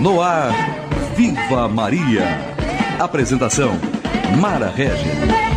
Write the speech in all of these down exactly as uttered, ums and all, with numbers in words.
No ar, Viva Maria. Apresentação, Mara Regis.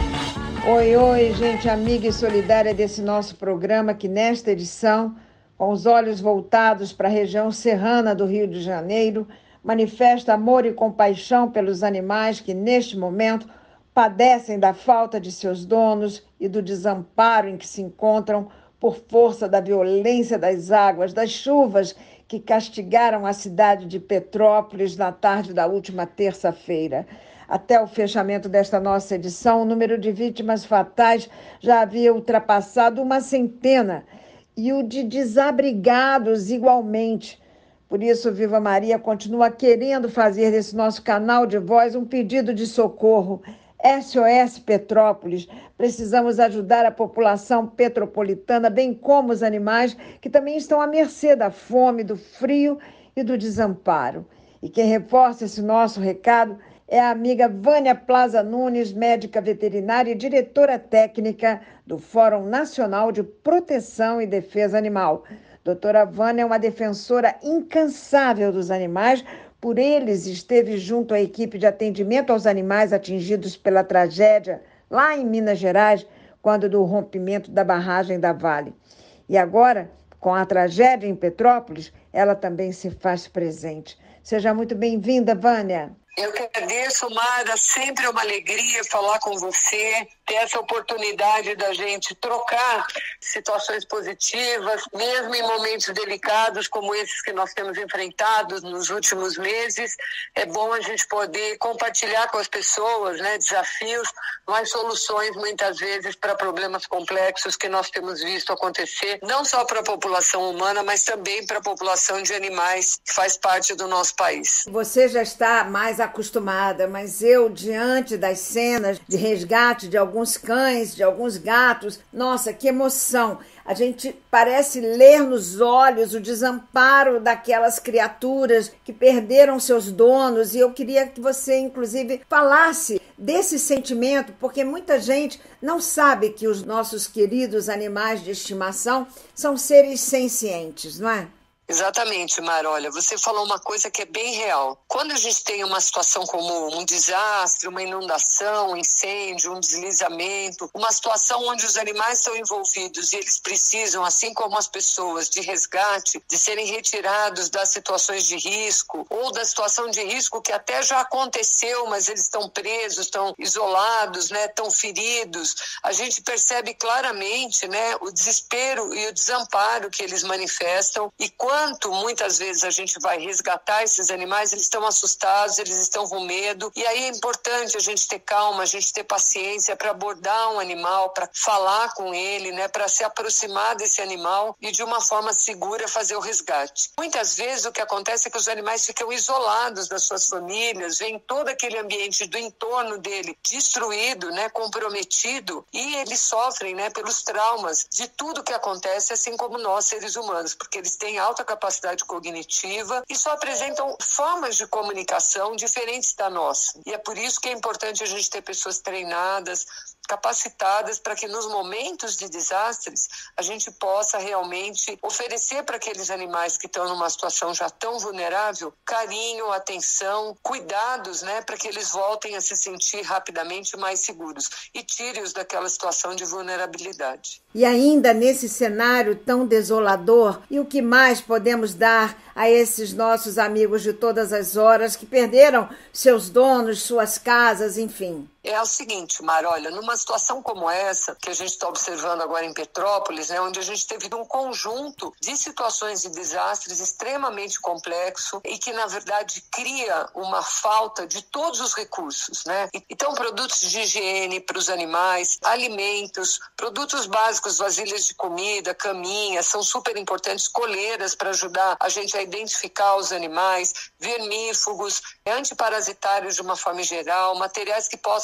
Oi, oi, gente amiga e solidária desse nosso programa, que nesta edição, com os olhos voltados para a região serrana do Rio de Janeiro, manifesta amor e compaixão pelos animais que, neste momento, padecem da falta de seus donos e do desamparo em que se encontram por força da violência das águas, das chuvas que castigaram a cidade de Petrópolis na tarde da última terça-feira. Até o fechamento desta nossa edição, o número de vítimas fatais já havia ultrapassado uma centena e o de desabrigados igualmente. Por isso, Viva Maria continua querendo fazer desse nosso canal de voz um pedido de socorro. S O S Petrópolis, precisamos ajudar a população petropolitana, bem como os animais que também estão à mercê da fome, do frio e do desamparo. E quem reforça esse nosso recado é a amiga Vânia Plaza Nunes, médica veterinária e diretora técnica do Fórum Nacional de Proteção e Defesa Animal. Doutora Vânia é uma defensora incansável dos animais. Por eles, esteve junto à equipe de atendimento aos animais atingidos pela tragédia lá em Minas Gerais, quando do rompimento da barragem da Vale. E agora, com a tragédia em Petrópolis, ela também se faz presente. Seja muito bem-vinda, Vânia. Eu que agradeço, Mara, sempre é uma alegria falar com você, ter essa oportunidade da gente trocar situações positivas, mesmo em momentos delicados como esses que nós temos enfrentado nos últimos meses. É bom a gente poder compartilhar com as pessoas, né, desafios, mas soluções muitas vezes para problemas complexos que nós temos visto acontecer, não só para a população humana, mas também para a população de animais que faz parte do nosso país. Você já está mais acostumada, mas eu, diante das cenas de resgate de alguns cães, de alguns gatos, nossa, que emoção! A gente parece ler nos olhos o desamparo daquelas criaturas que perderam seus donos, e eu queria que você, inclusive, falasse desse sentimento, porque muita gente não sabe que os nossos queridos animais de estimação são seres sencientes, não é? Exatamente, Mara. Olha, você falou uma coisa que é bem real. Quando a gente tem uma situação como um desastre, uma inundação, um incêndio, um deslizamento, uma situação onde os animais estão envolvidos e eles precisam, assim como as pessoas, de resgate, de serem retirados das situações de risco ou da situação de risco que até já aconteceu, mas eles estão presos, estão isolados, né, estão feridos. A gente percebe claramente, né, o desespero e o desamparo que eles manifestam, e quando Quanto muitas vezes a gente vai resgatar esses animais, eles estão assustados, eles estão com medo, e aí é importante a gente ter calma, a gente ter paciência para abordar um animal, para falar com ele, né, para se aproximar desse animal e de uma forma segura fazer o resgate. Muitas vezes o que acontece é que os animais ficam isolados das suas famílias, vem todo aquele ambiente do entorno dele destruído, né, comprometido, e eles sofrem, né, pelos traumas de tudo que acontece, assim como nós, seres humanos, porque eles têm alta capacidade cognitiva e só apresentam formas de comunicação diferentes da nossa. E é por isso que é importante a gente ter pessoas treinadas, capacitadas, para que nos momentos de desastres a gente possa realmente oferecer para aqueles animais que estão numa situação já tão vulnerável carinho, atenção, cuidados, né, para que eles voltem a se sentir rapidamente mais seguros e tire-os daquela situação de vulnerabilidade. E ainda nesse cenário tão desolador, e o que mais podemos dar a esses nossos amigos de todas as horas que perderam seus donos, suas casas, enfim? É o seguinte, Mara, olha, numa situação como essa, que a gente está observando agora em Petrópolis, né, onde a gente teve um conjunto de situações de desastres extremamente complexo e que, na verdade, cria uma falta de todos os recursos, né? Então, produtos de higiene para os animais, alimentos, produtos básicos, vasilhas de comida, caminhas, são super importantes, coleiras para ajudar a gente a identificar os animais, vermífugos, antiparasitários de uma forma geral, materiais que possam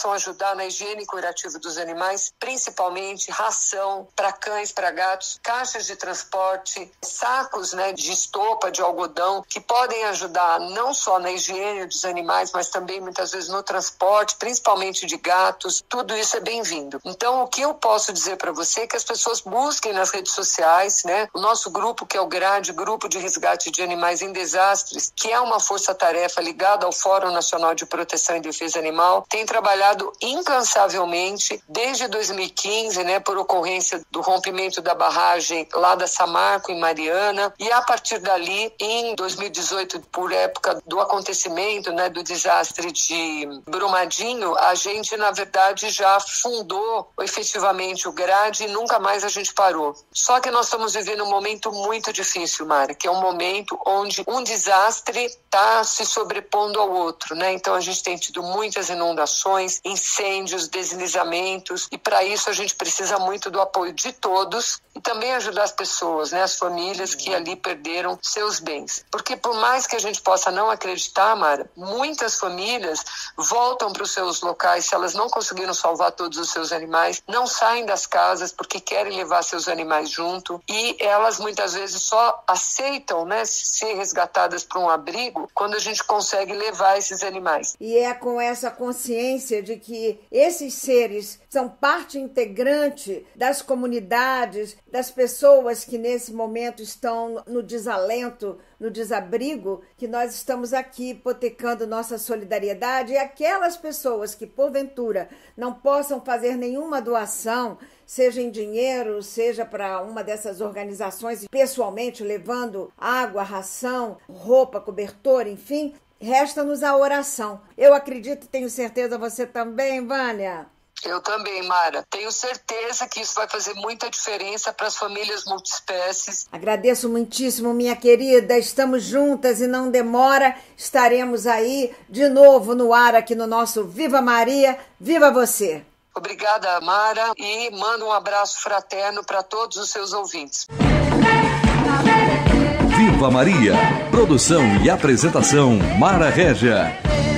possam ajudar na higiene curativa dos animais, principalmente ração para cães, para gatos, caixas de transporte, sacos, né, de estopa, de algodão, que podem ajudar não só na higiene dos animais, mas também muitas vezes no transporte, principalmente de gatos. Tudo isso é bem-vindo. Então, o que eu posso dizer para você é que as pessoas busquem nas redes sociais, né, o nosso grupo, que é o GRADE, Grupo de Resgate de Animais em Desastres, que é uma força-tarefa ligada ao Fórum Nacional de Proteção e Defesa Animal, tem trabalhado incansavelmente desde dois mil e quinze, né, por ocorrência do rompimento da barragem lá da Samarco, em Mariana, e a partir dali, em dois mil e dezoito, por época do acontecimento, né, do desastre de Brumadinho, a gente, na verdade, já fundou efetivamente o GRADE e nunca mais a gente parou. Só que nós estamos vivendo um momento muito difícil, Mara, que é um momento onde um desastre está se sobrepondo ao outro, né? Então a gente tem tido muitas inundações, incêndios, deslizamentos, e para isso a gente precisa muito do apoio de todos e também ajudar as pessoas, né? As famílias que ali perderam seus bens. Porque por mais que a gente possa não acreditar, Mara, muitas famílias voltam para os seus locais, se elas não conseguiram salvar todos os seus animais, não saem das casas porque querem levar seus animais junto, e elas muitas vezes só aceitam, né, ser resgatadas para um abrigo quando a gente consegue levar esses animais. E é com essa consciência de que esses seres são parte integrante das comunidades, das pessoas que nesse momento estão no desalento, no desabrigo, que nós estamos aqui hipotecando nossa solidariedade, e aquelas pessoas que porventura não possam fazer nenhuma doação, seja em dinheiro, seja para uma dessas organizações, pessoalmente levando água, ração, roupa, cobertor, enfim, resta-nos a oração. Eu acredito, tenho certeza, você também, Vânia? Eu também, Mara. Tenho certeza que isso vai fazer muita diferença para as famílias multiespécies. Agradeço muitíssimo, minha querida. Estamos juntas e não demora. Estaremos aí de novo no ar aqui no nosso Viva Maria. Viva você! Obrigada, Mara, e mando um abraço fraterno para todos os seus ouvintes. Viva Maria. Produção e apresentação Mara Régia.